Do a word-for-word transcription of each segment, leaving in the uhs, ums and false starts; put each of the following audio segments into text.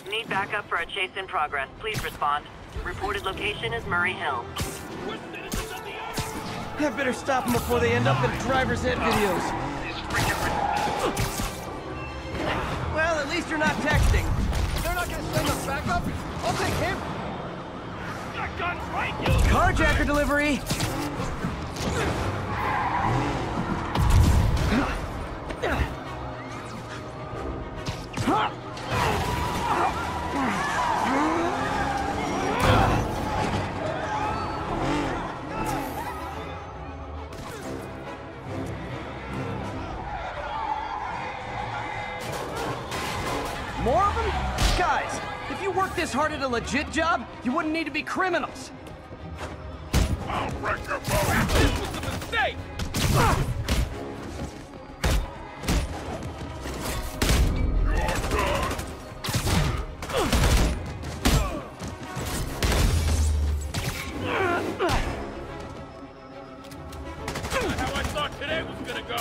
Need backup for a chase in progress. Please respond. Reported location is Murray Hill. I better stop them before they end up in driver's ed videos. Well, at least you're not texting. They're not gonna send us backup. I'll take him. Got guns right, you! Carjacker delivery! More of them? Guys, if you worked this hard at a legit job, you wouldn't need to be criminals. I'll wreck your boat! This was a mistake! You're done! How I thought today was gonna go!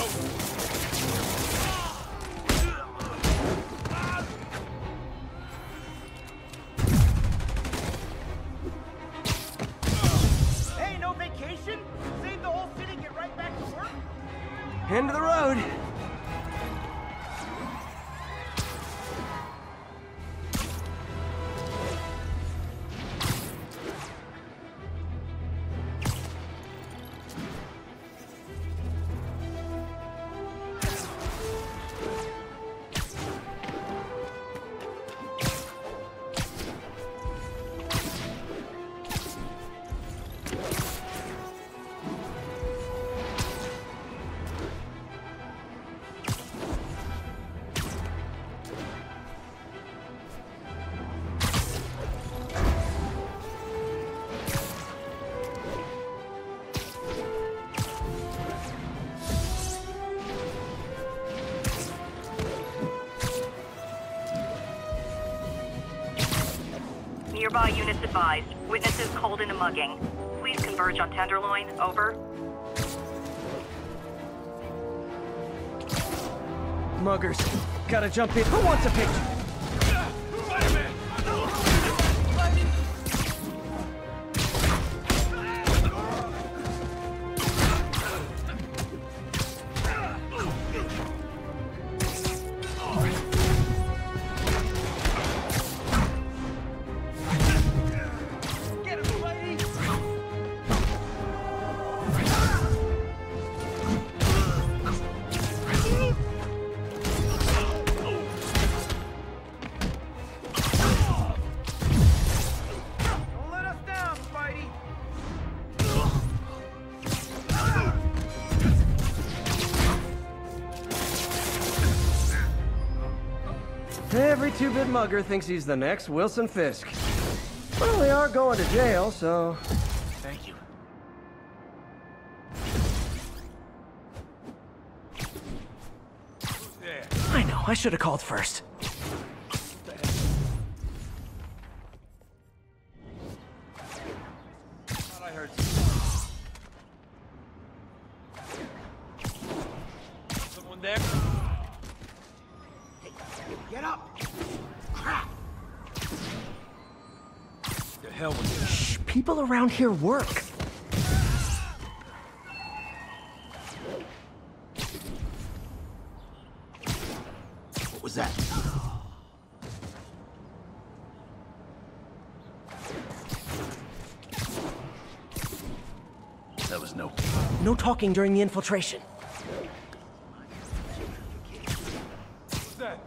Hey, no vacation? Save the whole city, get right back to work? End of the road. Nearby units advised. Witnesses called in a mugging. Please converge on Tenderloin. Over. Muggers. Gotta jump in. Who wants a picture? Spider-Man! Get him, Spidey! Don't let us down, Spidey! Every two-bit mugger thinks he's the next Wilson Fisk. Well, they are going to jail, so... Thank you. Who's there? I know, I should have called first. Thought I heard someone there. Get up! Crap! The hell was this? Shh, people around here work. What was that? That was no... No talking during the infiltration. What's that?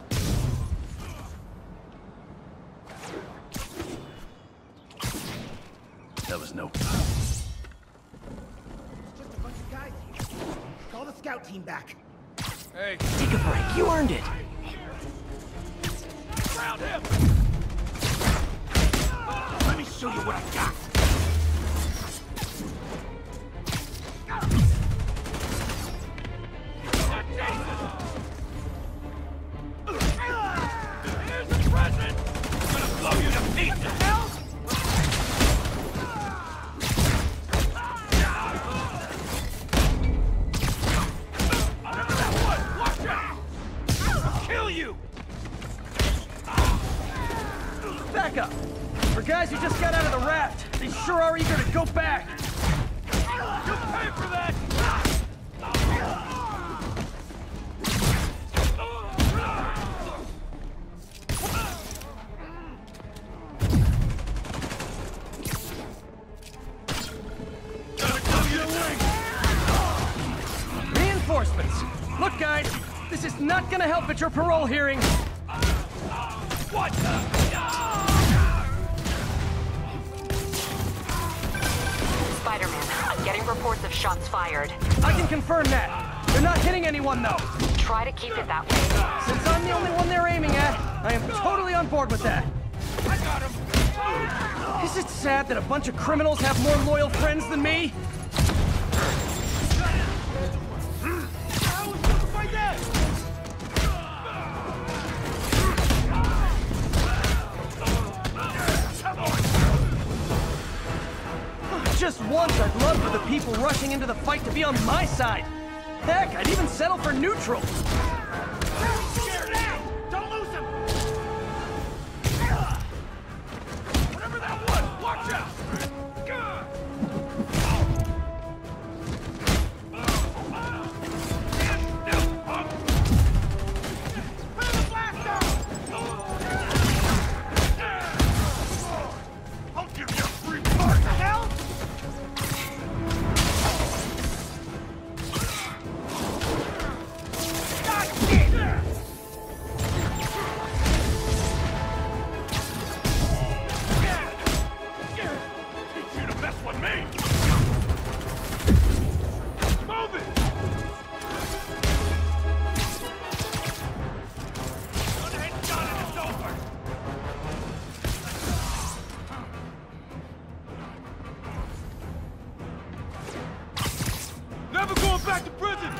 That was no... Just a bunch of guys here. Call the scout team back. Hey, Take a break, you earned it. round him! Let me show you what I got! Here's the present! I'm gonna blow you to pieces! Remember that one! Watch out! I'll kill you! backup. For guys who just got out of the raft, they sure are eager to go back. You pay for that! Reinforcements. Look, guys, this is not gonna help at your parole hearing. What? Spider-Man, I'm getting reports of shots fired. I can confirm that. They're not hitting anyone, though. Try to keep it that way. Since I'm the only one they're aiming at, I am totally on board with that. I got him! Is it sad that a bunch of criminals have more loyal friends than me? I was looking for that! Just once, I'd love for the people rushing into the fight to be on my side. Heck, I'd even settle for neutral. Don't lose him! Whatever that was, watch out! Put the blast down! I'll give you a free What mark. the hell? God damn! Teach you to mess with me. Move it! One headshot and it's over. Never going back to prison!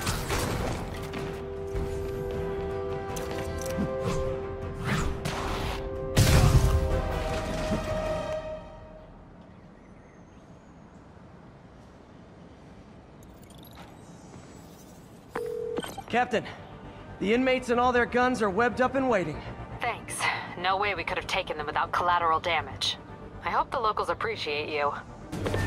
Captain, the inmates and all their guns are webbed up and waiting. Thanks. No way we could have taken them without collateral damage. I hope the locals appreciate you.